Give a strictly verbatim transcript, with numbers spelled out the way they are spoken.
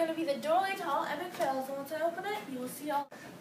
going to be the Dorley Tall Epic Fails, and once I open it, you will see all.